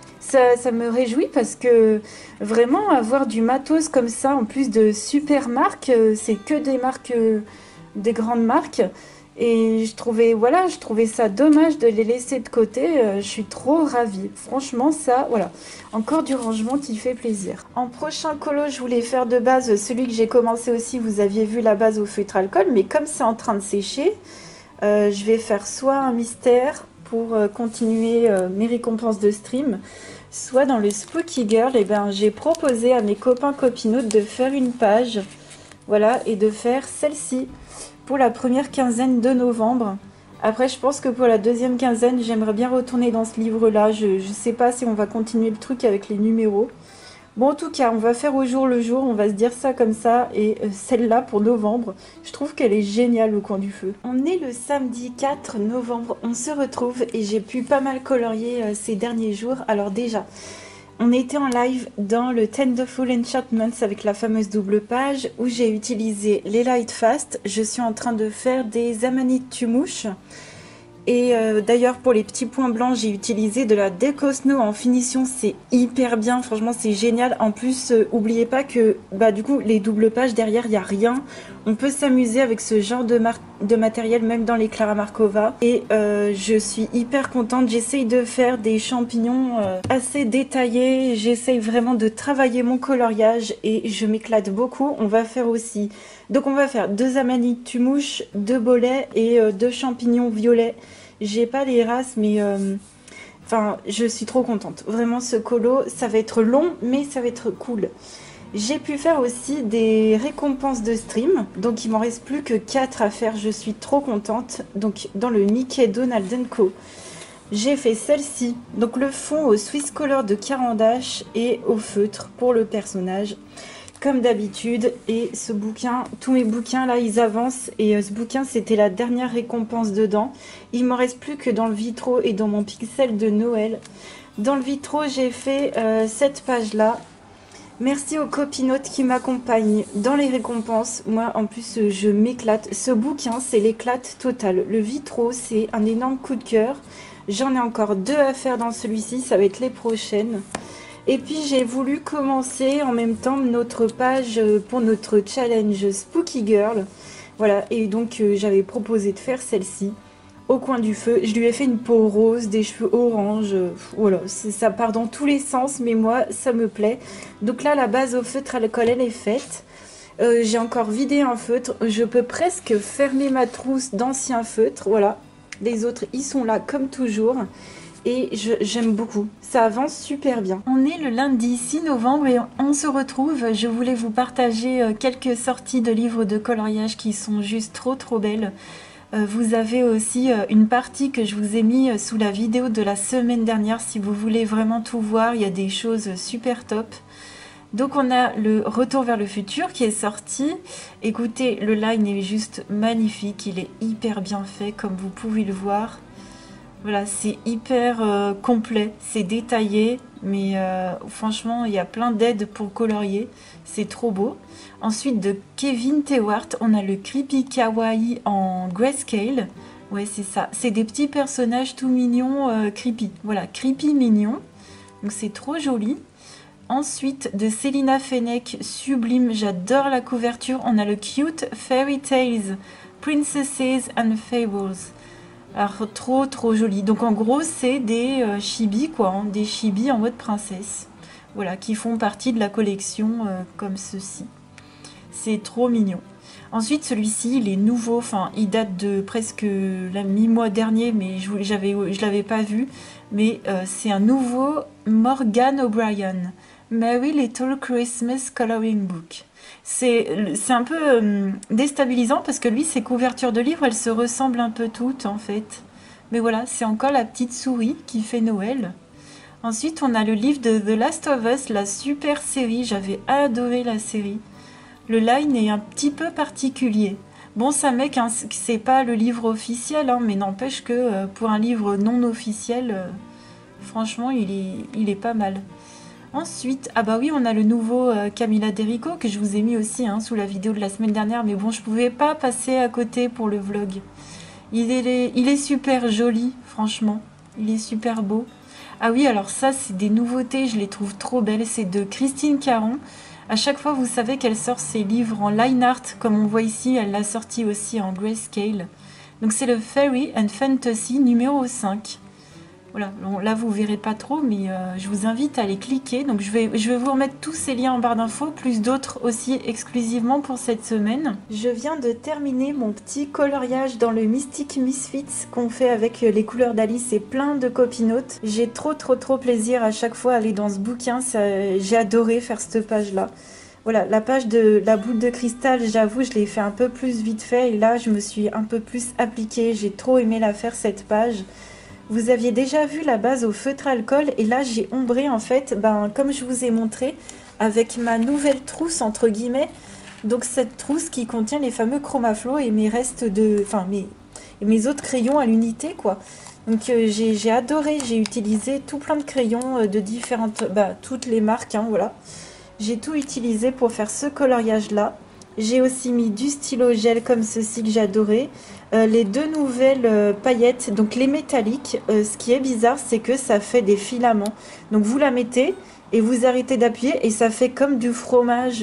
Ça me réjouit parce que vraiment avoir du matos comme ça, en plus de super marques, c'est que des marques, des grandes marques. Et je trouvais ça dommage de les laisser de côté. Je suis trop ravie. Franchement, ça, voilà. Encore du rangement qui fait plaisir. En prochain colo, je voulais faire de base celui que j'ai commencé aussi. Vous aviez vu la base au feutre alcool. Mais comme c'est en train de sécher, je vais faire soit un mystère pour continuer mes récompenses de stream, soit dans le Spooky Girl, j'ai proposé à mes copains copinotes de faire une page, voilà, et de faire celle-ci pour la première quinzaine de novembre. Après, je pense que pour la deuxième quinzaine, j'aimerais bien retourner dans ce livre-là. Je sais pas si on va continuer le truc avec les numéros. Bon, en tout cas, on va faire au jour le jour, on va se dire ça comme ça, et celle-là pour novembre, je trouve qu'elle est géniale au coin du feu. On est le samedi 4 novembre, on se retrouve, et j'ai pu pas mal colorier ces derniers jours. Alors déjà, on était en live dans le Tenderful Enchantments avec la fameuse double page, où j'ai utilisé les Lightfast. Je suis en train de faire des amanites tumouches. Et d'ailleurs pour les petits points blancs j'ai utilisé de la Deco Snow en finition, c'est hyper bien, franchement c'est génial. En plus n'oubliez pas que du coup les doubles pages derrière il n'y a rien, on peut s'amuser avec ce genre de matériel même dans les Clara Markova. Et je suis hyper contente, j'essaye de faire des champignons assez détaillés, j'essaye vraiment de travailler mon coloriage et je m'éclate beaucoup. On va faire aussi, donc on va faire 2 amanites tumouches, 2 bolets et 2 champignons violets. J'ai pas les races mais je suis trop contente. Vraiment ce colo, ça va être long mais ça va être cool. J'ai pu faire aussi des récompenses de stream. Donc il m'en reste plus que 4 à faire. Je suis trop contente. Donc dans le Mickey Donald Co. J'ai fait celle-ci. Donc le fond au Swiss Color de Carandache et au feutre pour le personnage. Comme d'habitude, et ce bouquin, tous mes bouquins là ils avancent et ce bouquin c'était la dernière récompense dedans. Il m'en reste plus que dans le vitro et dans mon pixel de Noël. Dans le vitro, j'ai fait cette page-là. Merci aux copinotes qui m'accompagnent dans les récompenses. Moi, en plus, je m'éclate. Ce bouquin, c'est l'éclate totale. Le vitro, c'est un énorme coup de cœur. J'en ai encore 2 à faire dans celui-ci. Ça va être les prochaines. Et puis, j'ai voulu commencer en même temps notre page pour notre challenge Spooky Girl. Voilà, et donc j'avais proposé de faire celle-ci. Au coin du feu, je lui ai fait une peau rose, des cheveux orange, voilà, ça part dans tous les sens, mais moi, ça me plaît. Donc là, la base au feutre alcool, elle est faite. J'ai encore vidé un feutre, je peux presque fermer ma trousse d'anciens feutres, voilà. Les autres, ils sont là comme toujours, et j'aime beaucoup, ça avance super bien. On est le lundi 6 novembre et on se retrouve. Je voulais vous partager quelques sorties de livres de coloriage qui sont juste trop belles. Vous avez aussi une partie que je vous ai mis sous la vidéo de la semaine dernière si vous voulez vraiment tout voir, il y a des choses super top. Donc on a le Retour vers le futur qui est sorti. Écoutez, le line est juste magnifique, il est hyper bien fait comme vous pouvez le voir. Voilà, c'est hyper complet, c'est détaillé, mais franchement, il y a plein d'aides pour colorier, c'est trop beau. Ensuite, de Kevin Tewart, on a le Creepy Kawaii en grayscale. Ouais, c'est ça, c'est des petits personnages tout mignons, creepy. Voilà, creepy mignon, donc c'est trop joli. Ensuite, de Célina Fennec, sublime, j'adore la couverture, on a le Cute Fairy Tales, Princesses and Fables. Alors trop joli. Donc en gros c'est des chibis quoi, hein, des chibis en mode princesse. Voilà, qui font partie de la collection comme ceci. C'est trop mignon. Ensuite celui-ci il est nouveau, enfin il date de presque la mi-mois dernier, mais je l'avais pas vu. Mais c'est un nouveau Morgan O'Brien, Merry Little Christmas Coloring Book. C'est un peu déstabilisant parce que lui, ses couvertures de livres, elles se ressemblent un peu toutes en fait. Mais voilà, c'est encore la petite souris qui fait Noël. Ensuite, on a le livre de The Last of Us, la super série. J'avais adoré la série. Le line est un petit peu particulier. Bon, ça mec, hein, c'est pas le livre officiel, hein, mais n'empêche que pour un livre non officiel, franchement, il est pas mal. Ensuite, ah bah oui, on a le nouveau Camilla Derico que je vous ai mis aussi hein, sous la vidéo de la semaine dernière, mais bon, je pouvais pas passer à côté pour le vlog. Il est super joli, franchement. Il est super beau. Ah oui, alors ça, c'est des nouveautés, je les trouve trop belles. C'est de Christine Caron. À chaque fois, vous savez qu'elle sort ses livres en line art, comme on voit ici, elle l'a sorti aussi en grayscale. Donc c'est le Fairy and Fantasy numéro 5. Voilà, bon, là vous verrez pas trop, mais je vous invite à aller cliquer. Donc je vais vous remettre tous ces liens en barre d'infos, plus d'autres aussi exclusivement pour cette semaine. Je viens de terminer mon petit coloriage dans le Mystic Misfits qu'on fait avec les couleurs d'Alice et plein de copinotes. J'ai trop plaisir à chaque fois à aller dans ce bouquin, j'ai adoré faire cette page-là. Voilà, la page de la boule de cristal, j'avoue, je l'ai fait un peu plus vite fait et là je me suis un peu plus appliquée. J'ai trop aimé la faire cette page. Vous aviez déjà vu la base au feutre alcool et là j'ai ombré en fait, comme je vous ai montré, avec ma nouvelle trousse entre guillemets. Donc cette trousse qui contient les fameux chromaflow et mes restes de... Enfin mes autres crayons à l'unité quoi. Donc j'ai adoré, j'ai utilisé tout plein de crayons de différentes... toutes les marques, hein, voilà. J'ai tout utilisé pour faire ce coloriage là. J'ai aussi mis du stylo gel comme ceci que j'adorais. Les 2 nouvelles paillettes, donc les métalliques. Ce qui est bizarre, c'est que ça fait des filaments. Donc vous la mettez et vous arrêtez d'appuyer et ça fait comme du fromage.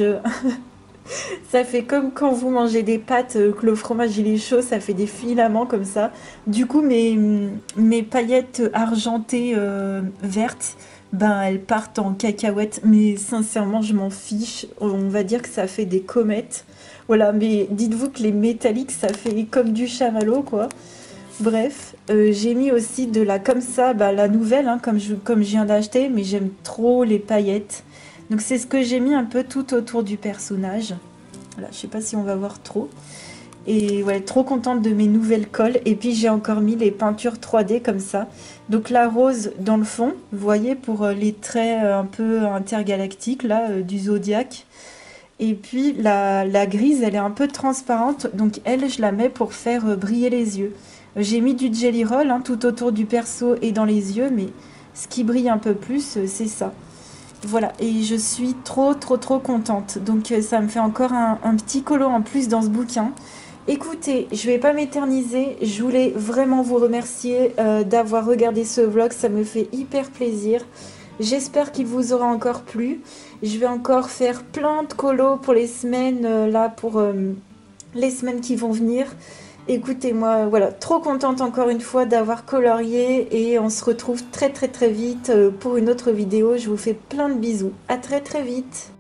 Ça fait comme quand vous mangez des pâtes, que le fromage il est chaud, ça fait des filaments comme ça. Du coup, mes paillettes argentées vertes, elles partent en cacahuètes, mais sincèrement, je m'en fiche. On va dire que ça fait des comètes. Voilà, mais dites-vous que les métalliques, ça fait comme du chamallow, quoi. Bref, j'ai mis aussi de la, comme ça, la nouvelle, hein, comme je viens d'acheter, mais j'aime trop les paillettes. Donc c'est ce que j'ai mis un peu tout autour du personnage. Voilà, je sais pas si on va voir trop. Et ouais, trop contente de mes nouvelles colles. Et puis j'ai encore mis les peintures 3D comme ça. Donc la rose dans le fond, vous voyez, pour les traits un peu intergalactiques là, du zodiaque. Et puis la grise, elle est un peu transparente. Donc elle, je la mets pour faire briller les yeux. J'ai mis du jelly roll hein, tout autour du perso et dans les yeux, mais ce qui brille un peu plus, c'est ça. Voilà, et je suis trop contente. Donc ça me fait encore un petit colo en plus dans ce bouquin. Écoutez, je vais pas m'éterniser, je voulais vraiment vous remercier d'avoir regardé ce vlog, ça me fait hyper plaisir. J'espère qu'il vous aura encore plu. Je vais encore faire plein de colos pour les semaines, là, pour les semaines qui vont venir. Écoutez, moi, voilà, trop contente encore une fois d'avoir colorié et on se retrouve très vite pour une autre vidéo. Je vous fais plein de bisous. À très vite.